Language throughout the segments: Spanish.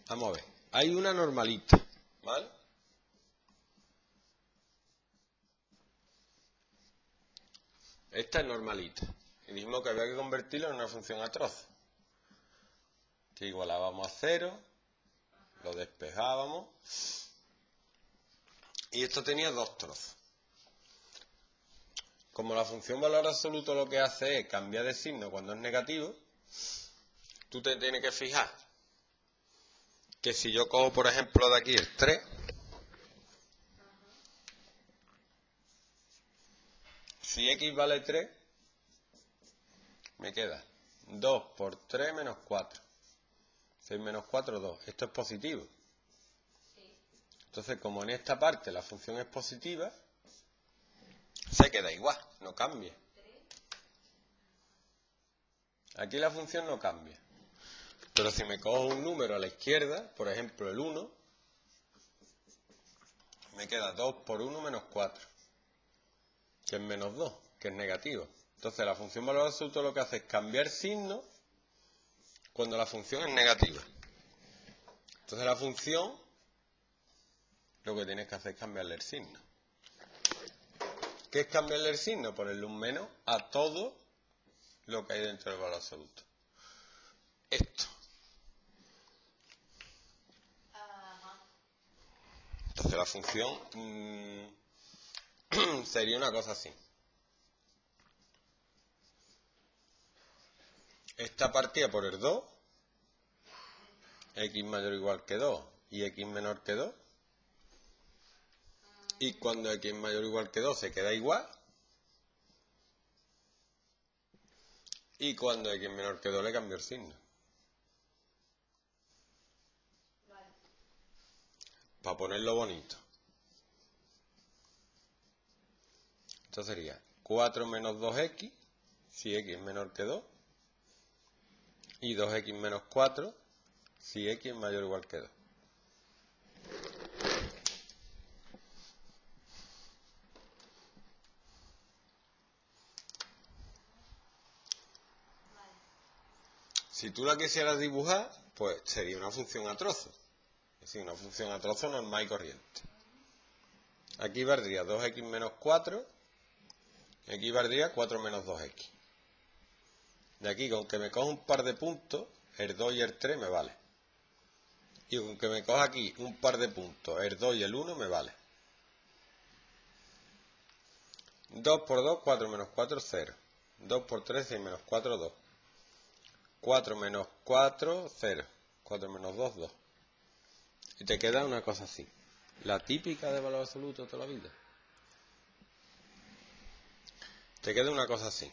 Vamos a ver. Hay una normalita, ¿vale? Esta es normalita. Y dijimos que había que convertirla en una función a trozos. Que igualábamos a 0, lo despejábamos. Y esto tenía dos trozos. Como la función valor absoluto lo que hace es cambiar de signo cuando es negativo, tú te tienes que fijar que si yo cojo, por ejemplo, de aquí el 3, si x vale 3, me queda 2 por 3 menos 4. 6 menos 4, 2. Esto es positivo. Entonces, como en esta parte la función es positiva, se queda igual, no cambia. Aquí la función no cambia. Pero si me cojo un número a la izquierda, por ejemplo el 1, me queda 2 por 1 menos 4, que es menos 2, que es negativo. Entonces la función valor absoluto lo que hace es cambiar signo cuando la función es negativa. Entonces la función lo que tienes que hacer es cambiarle el signo. ¿Qué es cambiarle el signo? Ponerle un menos a todo lo que hay dentro del valor absoluto. Esto. Entonces la función sería una cosa así. Esta partida por el 2, x mayor o igual que 2 y x menor que 2. Y cuando x mayor o igual que 2 se queda igual. Y cuando x menor que 2 le cambio el signo. Para ponerlo bonito. Esto sería 4 menos 2x, si x es menor que 2. Y 2x menos 4, si x es mayor o igual que 2. Si tú la quisieras dibujar, pues sería una función a trozos. Es decir, una función a trozos normal y corriente. Aquí valdría 2x menos 4, y aquí valdría 4 menos 2x. De aquí, con que me coja un par de puntos, el 2 y el 3 me vale. Y con que me coja aquí un par de puntos, el 2 y el 1 me vale. 2 por 2, 4 menos 4, 0. 2 por 3, 6 menos 4, 2. 4 menos 4, 0. 4 menos 2, 2. Y te queda una cosa así. La típica de valor absoluto toda la vida. Te queda una cosa así.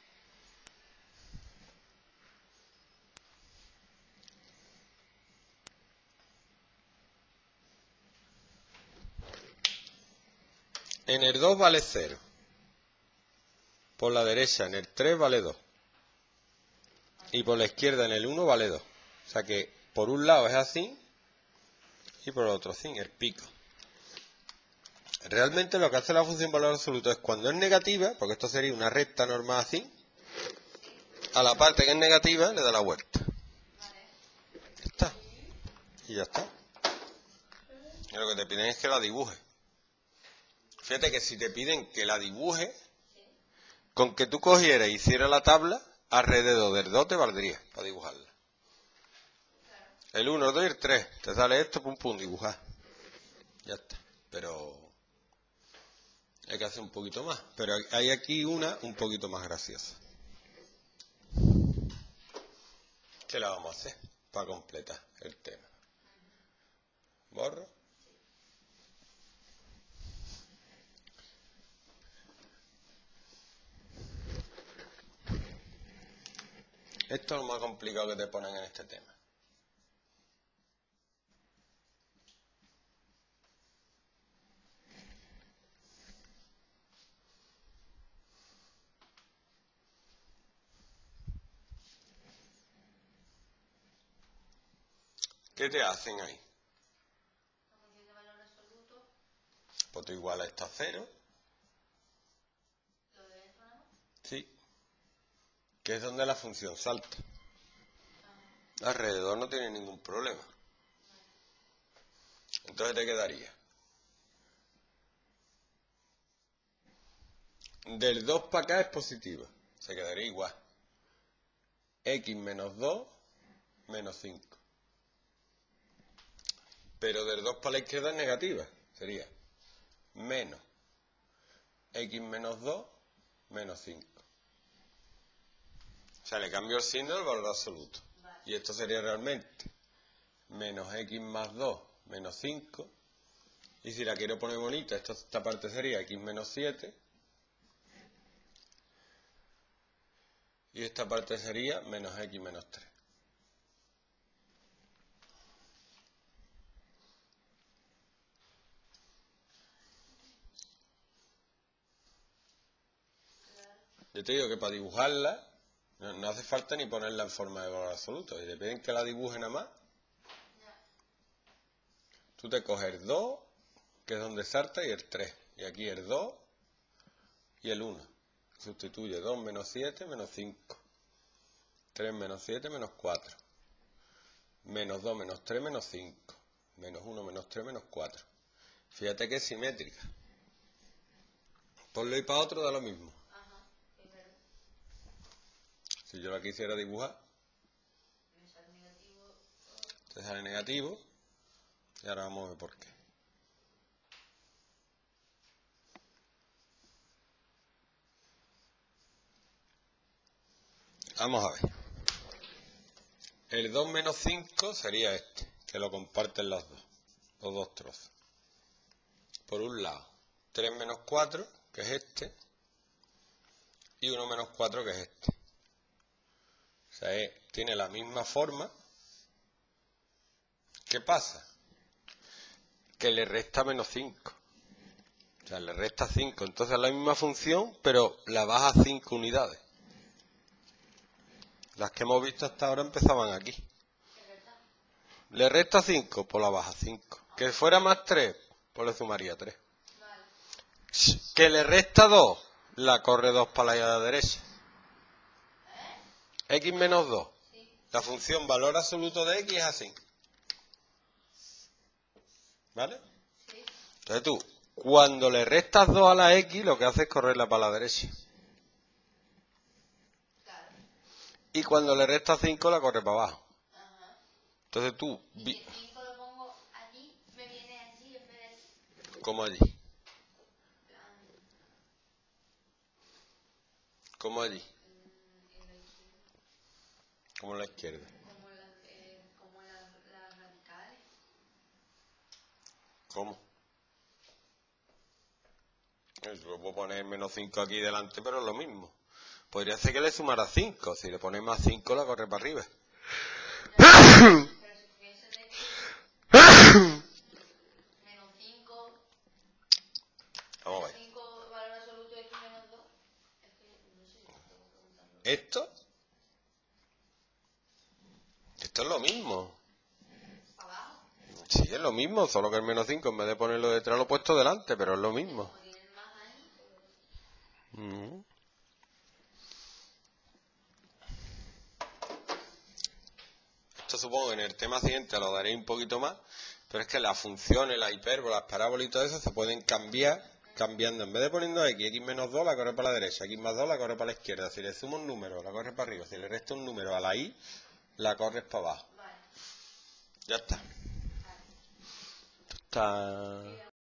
En el 2 vale 0. Por la derecha en el 3 vale 2. Y por la izquierda en el 1 vale 2. O sea que por un lado es así y por el otro así, el pico. Realmente lo que hace la función valor absoluto es cuando es negativa, porque esto sería una recta normal así, a la parte que es negativa le da la vuelta. Ya está. Y ya está. Y lo que te piden es que la dibuje. Fíjate que si te piden que la dibuje, con que tú cogieras y hicieras la tabla, alrededor del 2 te valdría para dibujarla. El 1, el 2 y el 3. Te sale esto, pum, pum, dibujar. Ya está. Pero hay que hacer un poquito más. Pero hay aquí una un poquito más graciosa. ¿Qué la vamos a hacer para completar el tema? ¿Borro? Esto es lo más complicado que te ponen en este tema. ¿Qué te hacen ahí? Pues tú igual a esto a 0. Sí. Que es donde la función salta. Alrededor no tiene ningún problema. Entonces te quedaría del 2 para acá es positiva, se quedaría igual. X menos 2 menos 5. Pero del 2 para la izquierda es negativa, sería menos X menos 2 menos 5. O sea, le cambio el signo del valor absoluto. Y esto sería realmente menos X más 2 menos 5. Y si la quiero poner bonita, esta parte sería X menos 7. Y esta parte sería menos X menos 3. Yo te digo que para dibujarla no hace falta ni ponerla en forma de valor absoluto. Y depende que la dibuje nada más. Tú te coges el 2, que es donde salta, y el 3. Y aquí el 2 y el 1. Sustituye 2 menos 7 menos 5. 3 menos 7 menos 4. Menos 2 menos 3 menos 5. Menos 1 menos 3 menos 4. Fíjate que es simétrica. Ponlo y para otro da lo mismo. Si yo la quisiera dibujar, te sale negativo. Y ahora vamos a ver por qué. Vamos a ver. El 2 menos 5 sería este, que lo comparten los dos trozos. Por un lado, 3 menos 4, que es este, y 1 menos 4, que es este. O sea, tiene la misma forma. ¿Qué pasa? Que le resta menos 5. O sea, le resta 5. Entonces es la misma función, pero la baja 5 unidades. Las que hemos visto hasta ahora empezaban aquí. Le resta 5, pues la baja 5. Que fuera más 3, pues le sumaría 3. Que le resta 2, la corre 2 para la derecha. X menos 2. La función valor absoluto de X es así. ¿Vale? Entonces tú, cuando le restas 2 a la X, lo que haces es correrla para la derecha. Y cuando le restas 5, la corre para abajo. Entonces tú... Y si el 5 lo pongo allí, me viene allí en vez de aquí. ¿Cómo allí? ¿Cómo allí? Como en la izquierda. Como las radicales. ¿Cómo? Yo puedo poner menos 5 aquí delante, pero es lo mismo. Podría ser que le sumara 5. Si le pones más 5, la corre para arriba. Pero si fuese de aquí, menos 5. Vamos a ver. 5 valor absoluto de X menos 2. Es que no sé si te estoy preguntando. Esto es lo mismo. ¿Para abajo? Sí, es lo mismo, solo que el menos 5 en vez de ponerlo detrás lo he puesto delante, pero es lo mismo. Como tienen más ahí. Esto supongo que en el tema siguiente lo daré un poquito más, pero es que las funciones, las hipérbolas, las parábolas y todo eso se pueden cambiar, cambiando. En vez de poniendo X menos 2 la corre para la derecha, X más 2 la corre para la izquierda. Si le sumo un número, la corre para arriba. Si le resta un número a la Y, la corres para abajo. Vale. Ya está. Vale. Está...